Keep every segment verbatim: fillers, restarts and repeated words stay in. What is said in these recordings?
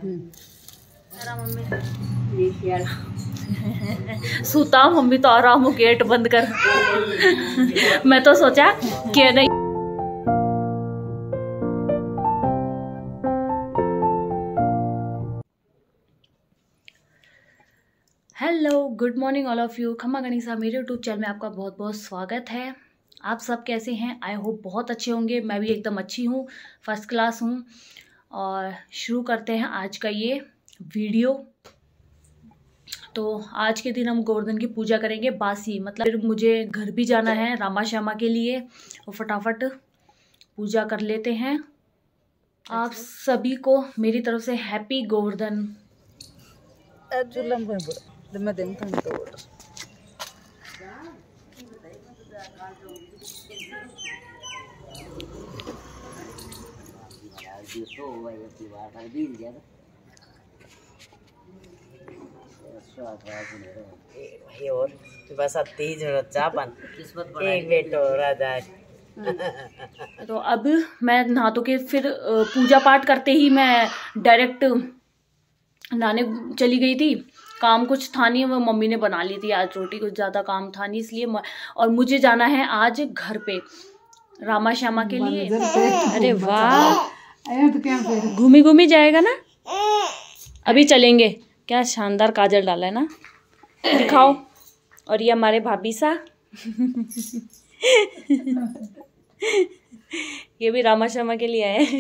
सूता मम्मी तो आराम हो, गेट बंद कर। मैं तो सोचा कि नहीं। Hello, good morning all of you. खम्मा गणिसा मेरे यूट्यूब चैनल में आपका बहुत बहुत स्वागत है। आप सब कैसे हैं? आई होप बहुत अच्छे होंगे। मैं भी एकदम अच्छी हूँ, फर्स्ट क्लास हूँ। और शुरू करते हैं आज का ये वीडियो। तो आज के दिन हम गोवर्धन की पूजा करेंगे बासी, मतलब फिर मुझे घर भी जाना है रामा श्यामा के लिए, और फटाफट पूजा कर लेते हैं। आप सभी को मेरी तरफ से हैप्पी गोवर्धन। और बस तीज चापन एक बेटो राजा। तो अब मैं नहा तो के फिर पूजा पाठ करते ही मैं डायरेक्ट नहाने चली गई थी। काम कुछ था नहीं, वो मम्मी ने बना ली थी आज रोटी, कुछ ज़्यादा काम था नहीं इसलिए। और मुझे जाना है आज घर पे रामा श्यामा के लिए। अरे वाह, घूमी घूमी जाएगा ना। अभी चलेंगे। क्या शानदार काजल डाला है ना, दिखाओ। और ये हमारे भाभी सा ये भी रामा श्यामा के लिए आए।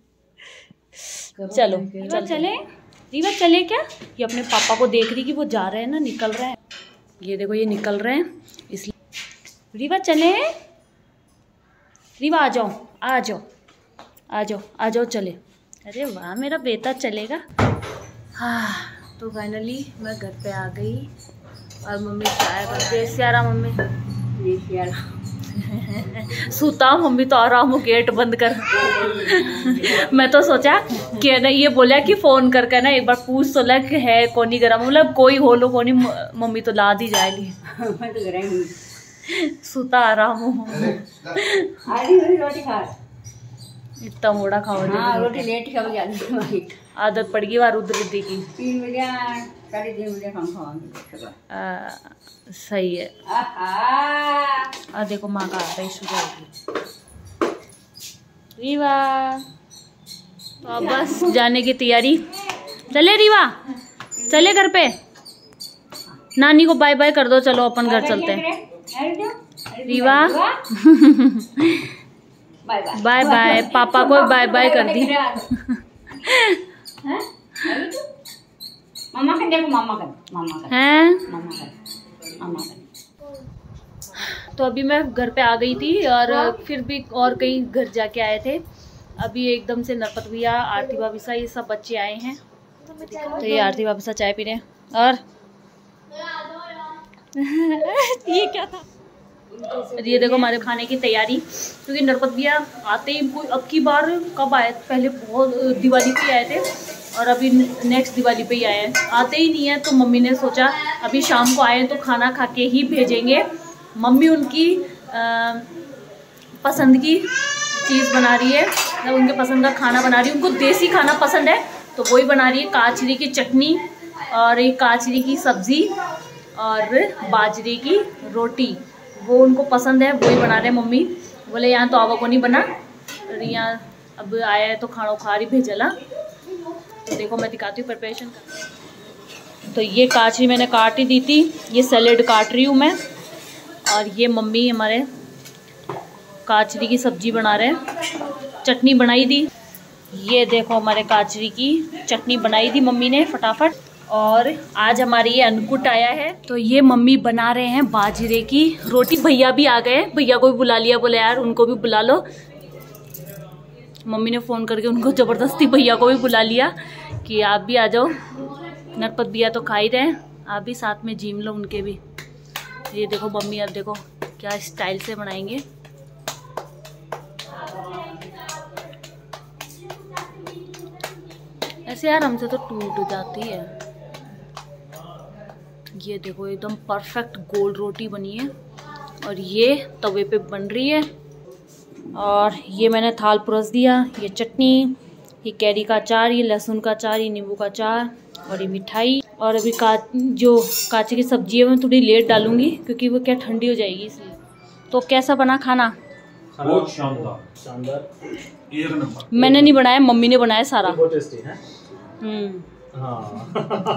चलो रीवा चले, रीवा चले क्या? ये अपने पापा को देख रही कि वो जा रहे हैं ना, निकल रहे हैं। ये देखो, ये निकल रहे हैं इसलिए। रीवा चले, रीवा आ जाओ, आ जाओ, आ जाओ, आ जाओ, चले। अरे वाह, मेरा बेटा चलेगा। हाँ, तो फाइनली मैं घर पे आ गई और मम्मी चाय बनाते। सियारा मम्मी, सूता मम्मी तो आराम हो, गेट बंद कर। मैं तो सोचा कि ना, ये बोला कि फोन करके ना एक बार पूछ तो लग है कोनी गरम, मतलब कोई हो लो कोनी, मम्मी तो ला दी जाएगी। सूता आराम हो। रोटी खा, इतना मोड़ा खाओ। हाँ, रोटी लेट खाओ, आदत पड़ गई रुद्र दीदी की। तीन बजे साढ़े तीन बजे हम खाएंगे। सही है। आ देखो, माँ का आता ही शुरू होगी। रीवा तो अब बस जाने की तैयारी। चले रीवा, चले घर पे। नानी को बाय बाय कर दो, चलो अपन घर चलते हैं। रीवा बाय बाय, पापा को बाय बाय कर दी। मामा का देखो, मामा का, मामा का हैं, मामा का, मामा का। तो अभी मैं घर पे आ गई थी और फिर भी और कहीं घर जाके आए थे। अभी एकदम से नरपत भैया, आरती भाभी, ये सब बच्चे आए हैं। तो ये आरती भाभी सा चाय पी रहे हैं। और ये क्या था? ये देखो हमारे खाने की तैयारी, क्योंकि नरपत भैया आते ही, अब की बार कब आए, पहले बहुत दिवाली पे आए थे और अभी नेक्स्ट दिवाली पे ही आए हैं। आते ही नहीं है, तो मम्मी ने सोचा अभी शाम को आए तो खाना खा के ही भेजेंगे। मम्मी उनकी आ, पसंद की चीज़ बना रही है, मतलब उनके पसंद का खाना बना रही है। उनको देसी खाना पसंद है तो वही बना रही है। काचरी की चटनी और एक काचरी की सब्ज़ी और बाजरे की रोटी, वो उनको पसंद है, वही बना रहे हैं मम्मी। बोले यहाँ तो आवा को नहीं बना, और यहाँ अब आया है तो खाना खा रही भेजला। तो देखो मैं दिखाती हूँ प्रिपरेशन का। तो ये काचरी मैंने काट ही दी थी, ये सैलेड काट रही हूँ मैं। और ये मम्मी हमारे काचरी की सब्जी बना रहे हैं। चटनी बनाई दी, ये देखो हमारे काचरी की चटनी बनाई थी मम्मी ने फटाफट। और आज हमारी ये अन्नकूट आया है, तो ये मम्मी बना रहे हैं बाजरे की रोटी। भैया भी आ गए, भैया को भी बुला लिया, बोले यार उनको भी बुला लो। मम्मी ने फ़ोन करके उनको ज़बरदस्ती भैया को भी बुला लिया कि आप भी आ जाओ। नरपत भैया तो खा ही रहे हैं, आप भी साथ में जीम लो उनके भी। ये देखो मम्मी, अब देखो क्या स्टाइल से बनाएंगे। ऐसे यार हमसे तो टूट जाती है। ये देखो एकदम परफेक्ट गोल रोटी बनी है और ये तवे पे बन रही है। और ये मैंने थाल परोस दिया, ये चटनी, ये कैरी का अचार, ये लहसुन का अचार, ये नींबू का अचार और ये मिठाई। और अभी का जो काचे की सब्जी है मैं थोड़ी लेट डालूंगी क्योंकि वो क्या ठंडी हो जाएगी इसलिए। तो कैसा बना खाना? बहुत शानदार शानदार एक नंबर। मैंने नहीं बनाया, मम्मी ने बनाया सारा। बहुत टेस्टी है। हम्म हाँ।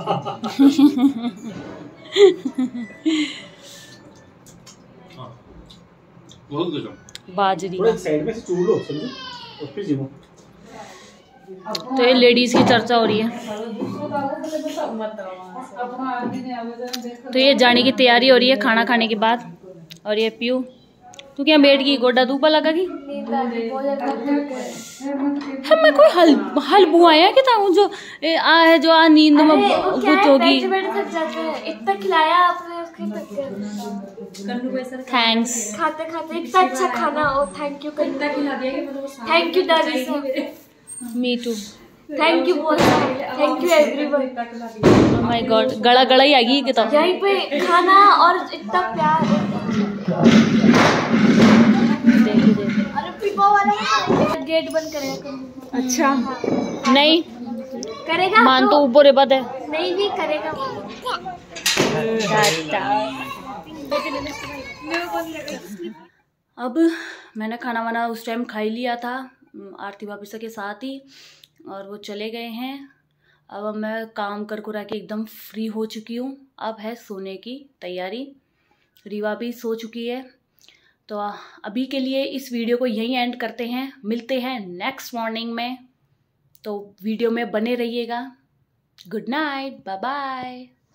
बहुत गजब। बाजरी थोड़ा साइड में से चूड़ लो समझो और फिर जीवो। तो ये लेडीज की चर्चा हो रही है। तो ये जाने की तैयारी हो रही है खाना खाने के बाद। और ये पीयू तू क्या बैठ गई, गोडा धूपा लगा की हमें कोई हल हल बुआया कि था जो ए, आ है जो आ नींद में गुत होगी। इतना खिलाया आपने, थैंक्स। खाते खाते इतना अच्छा खाना। Oh thank you, thank you दादी साहब। Me too. थैंक यू बोल thank you everyone. My god, गड़ा गड़ा ही आ गई कि तो यहीं पे खाना और इतना प्यार। देखिए देखिए। अरे पिपो वाला गेट बंद करेगा। अच्छा नहीं करेगा, मान तो ऊपर है बात है। नहीं नहीं करेगा। अब मैंने खाना वाना उस टाइम खा ही लिया था आरती वापिसा के साथ ही, और वो चले गए हैं। अब मैं काम कर कुरा के एकदम फ्री हो चुकी हूँ। अब है सोने की तैयारी। रीवा भी सो चुकी है। तो अभी के लिए इस वीडियो को यहीं एंड करते हैं। मिलते हैं नेक्स्ट मॉर्निंग में, तो वीडियो में बने रहिएगा। Good night, bye bye.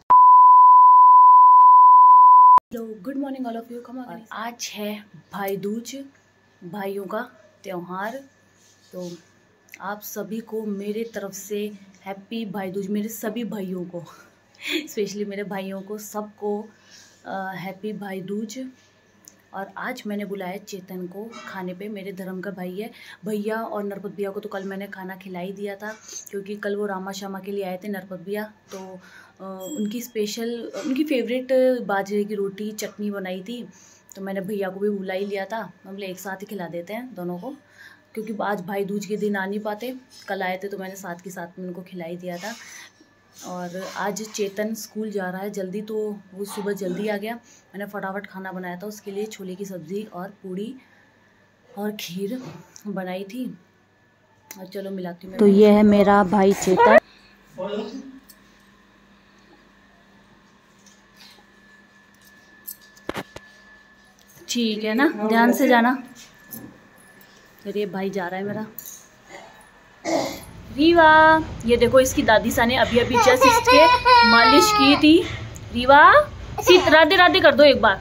Hello, good morning all of you. Come on. आज है भाई दूज, भाइयों का त्योहार। तो आप सभी को मेरे तरफ से हैप्पी भाई दूज। मेरे सभी भाइयों को, स्पेशली मेरे भाइयों को, सबको हैप्पी भाई दूज। और आज मैंने बुलाया चेतन को खाने पे। मेरे धर्म का भाई है। भैया और नरपत भैया को तो कल मैंने खाना खिला ही दिया था क्योंकि कल वो रामा शामा के लिए आए थे नरपत भैया। तो आ, उनकी स्पेशल, उनकी फेवरेट बाजरे की रोटी चटनी बनाई थी। तो मैंने भैया को भी बुला ही लिया था। हम लोग एक साथ ही खिला देते हैं दोनों को, क्योंकि आज भाई दूज के दिन आ नहीं पाते। कल आए थे तो मैंने साथ के साथ में उनको खिला ही दिया था। और आज चेतन स्कूल जा रहा है जल्दी, तो वो सुबह जल्दी आ गया। मैंने फटाफट खाना बनाया था उसके लिए। छोले की सब्ज़ी और पूड़ी और खीर बनाई थी। और चलो मिलाती हूँ। तो ये है मेरा भाई चेतन। ठीक है ना, ध्यान से जाना। फिर ये भाई जा रहा है मेरा। रीवा, ये देखो इसकी दादी सा ने अभी अभी जस्ट इसके मालिश की थी। रीवा सीत राधे राधे कर दो एक बार।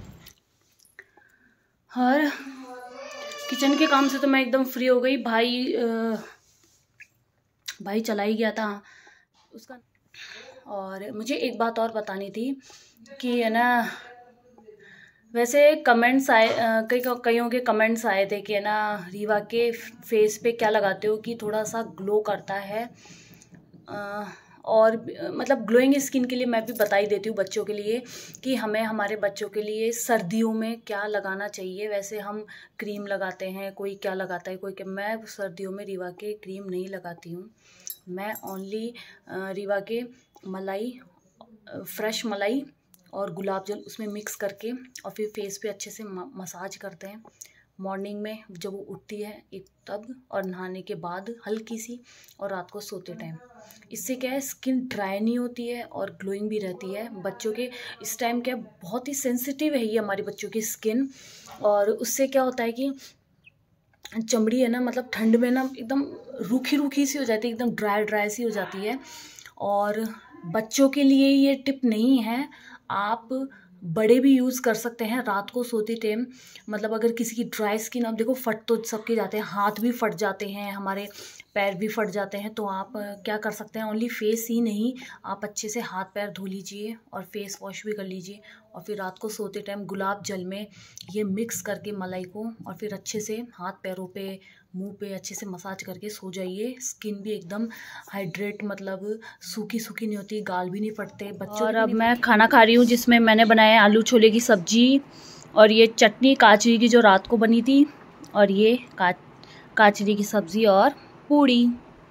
और किचन के काम से तो मैं एकदम फ्री हो गई। भाई आ, भाई चला ही गया था उसका। और मुझे एक बात और बतानी थी कि है ना, वैसे कमेंट्स आए, कई कईयों के कमेंट्स आए थे कि है ना रीवा के फेस पे क्या लगाते हो कि थोड़ा सा ग्लो करता है। आ, और मतलब ग्लोइंग स्किन के लिए मैं भी बता ही देती हूँ बच्चों के लिए कि हमें हमारे बच्चों के लिए सर्दियों में क्या लगाना चाहिए। वैसे हम क्रीम लगाते हैं, कोई क्या लगाता है, कोई क्या। मैं सर्दियों में रीवा के क्रीम नहीं लगाती हूँ। मैं ओनली रीवा के मलाई, फ्रेश मलाई और गुलाब जल उसमें मिक्स करके और फिर फेस पे अच्छे से मसाज करते हैं। मॉर्निंग में जब वो उठती है एक तब, और नहाने के बाद हल्की सी, और रात को सोते टाइम। इससे क्या है, स्किन ड्राई नहीं होती है और ग्लोइंग भी रहती है। बच्चों के इस टाइम क्या बहुत ही सेंसिटिव है ये हमारी बच्चों की स्किन। और उससे क्या होता है कि चमड़ी है ना, मतलब ठंड में ना एकदम रूखी रूखी सी हो जाती है, एकदम ड्राई ड्राई सी हो जाती है। और बच्चों के लिए ये टिप नहीं है, आप बड़े भी यूज़ कर सकते हैं रात को सोते टाइम। मतलब अगर किसी की ड्राई स्किन, आप देखो फट तो सबके जाते हैं, हाथ भी फट जाते हैं, हमारे पैर भी फट जाते हैं। तो आप क्या कर सकते हैं, ओनली फेस ही नहीं, आप अच्छे से हाथ पैर धो लीजिए और फेस वॉश भी कर लीजिए। और फिर रात को सोते टाइम गुलाब जल में ये मिक्स करके मलाई को, और फिर अच्छे से हाथ पैरों पे, मुंह पे अच्छे से मसाज करके सो जाइए। स्किन भी एकदम हाइड्रेट, मतलब सूखी सूखी नहीं होती, गाल भी नहीं फटते बच्चों। और अब मैं खाना खा रही हूँ जिसमें मैंने बनाया आलू छोले की सब्जी और ये चटनी काचरी की जो रात को बनी थी, और ये का काचरी की सब्ज़ी और पूड़ी।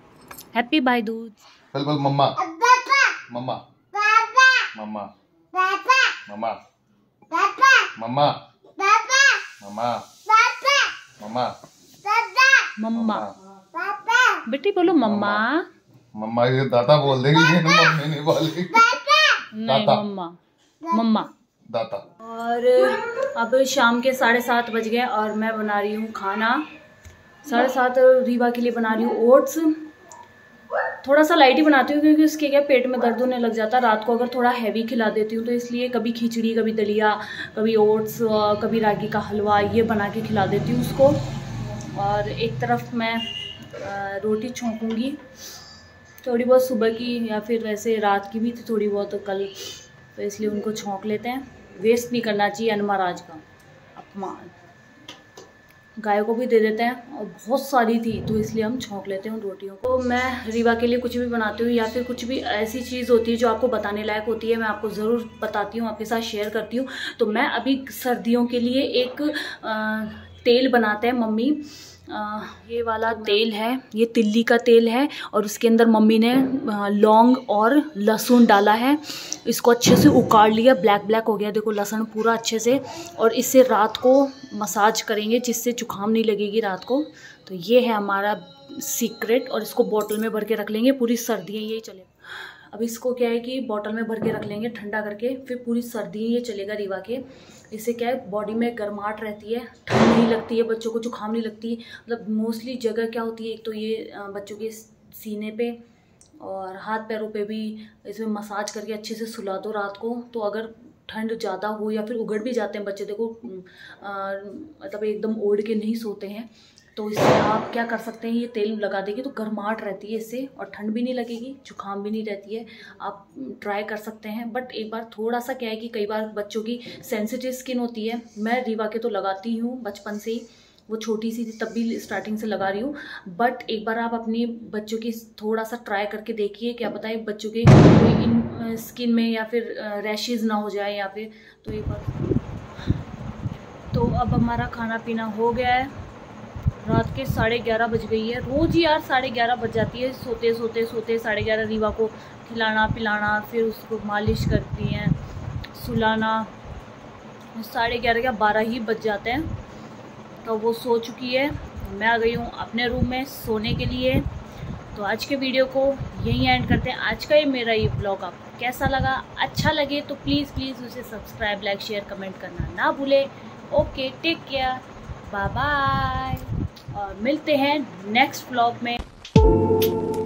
हैप्पी भाई दूज। बोल बोल मम्मा मम्मा मम्मा मम्मा मम्मा मम्मा मम्मा मम्मा बेटी बोलो मम्मा। मम्मा ये दादा बोल देगी, ये मम्मी नहीं बोलेगी। नहीं मम्मा मम्मा दाता। और अब शाम के साढ़े सात बज गए और मैं बना रही हूँ खाना। साढ़े सात रीवा के लिए बना रही हूँ ओट्स। थोड़ा सा लाइट ही बनाती हूँ क्योंकि उसके क्या पेट में दर्द होने लग जाता है रात को अगर थोड़ा हैवी खिला देती हूँ, तो इसलिए कभी खिचड़ी, कभी दलिया, कभी ओट्स, कभी रागी का हलवा, ये बना के खिला देती हूँ उसको। और एक तरफ मैं रोटी छोंकूँगी, थोड़ी बहुत सुबह की या फिर वैसे रात की भी थी थोड़ी बहुत कल, तो इसलिए उनको छोंक लेते हैं। वेस्ट नहीं करना चाहिए अन्न महाराज का, अपमान। गाय को भी दे देते हैं और बहुत सारी थी तो इसलिए हम छोंक लेते हैं उन रोटियों को। तो मैं रीवा के लिए कुछ भी बनाती हूँ या फिर कुछ भी ऐसी चीज़ होती है जो आपको बताने लायक होती है, मैं आपको ज़रूर बताती हूँ, आपके साथ शेयर करती हूँ। तो मैं अभी सर्दियों के लिए एक आ, तेल बनाते हैं मम्मी। आ, ये वाला तेल है, ये तिल्ली का तेल है और उसके अंदर मम्मी ने लौंग और लहसुन डाला है। इसको अच्छे से उकाड़ लिया, ब्लैक ब्लैक हो गया देखो लहसुन पूरा अच्छे से। और इससे रात को मसाज करेंगे जिससे जुकाम नहीं लगेगी रात को। तो ये है हमारा सीक्रेट और इसको बोतल में भर के रख लेंगे, पूरी सर्दियाँ यही चले। अब इसको क्या है कि बोतल में भर के रख लेंगे ठंडा करके, फिर पूरी सर्दी ये चलेगा रीवा के। इससे क्या है बॉडी में गर्माहट रहती है, ठंड नहीं लगती है, बच्चों को जुकाम नहीं लगती। मतलब मोस्टली जगह क्या होती है, एक तो ये बच्चों के सीने पे और हाथ पैरों पे भी इसमें मसाज करके अच्छे से सुला दो रात को। तो अगर ठंड ज़्यादा हो या फिर उगड़ भी जाते हैं बच्चे, देखो मतलब एकदम ओढ़ के नहीं सोते हैं, तो इससे आप क्या कर सकते हैं, ये तेल लगा देंगे तो गर्माहट रहती है इससे और ठंड भी नहीं लगेगी, जुकाम भी नहीं रहती है। आप ट्राई कर सकते हैं। बट एक बार थोड़ा सा क्या है कि कई बार बच्चों की सेंसिटिव स्किन होती है। मैं रीवा के तो लगाती हूँ बचपन से ही, वो छोटी सी थी तब भी स्टार्टिंग से लगा रही हूँ। बट एक बार आप अपनी बच्चों की थोड़ा सा ट्राई करके देखिए, क्या पता है बच्चों के कोई इन स्किन में या फिर रैशेज़ ना हो जाए या फिर। तो एक बार तो अब हमारा खाना पीना हो गया है। रात के साढ़े ग्यारह बज गई है। रोज़ ही यार साढ़े ग्यारह बज जाती है सोते सोते सोते साढ़े ग्यारह। रीवा को खिलाना पिलाना, फिर उसको मालिश करती हैं, सुलाना, साढ़े ग्यारह या बारह ही बज जाते हैं। तो वो सो चुकी है, मैं आ गई हूँ अपने रूम में सोने के लिए। तो आज के वीडियो को यहीं एंड करते हैं। आज का ये मेरा ये ब्लॉग आपको कैसा लगा, अच्छा लगे तो प्लीज़ प्लीज़ उसे सब्सक्राइब, लाइक, शेयर, कमेंट करना ना भूलें। Okay, take care, bye bye और मिलते हैं नेक्स्ट व्लॉग में।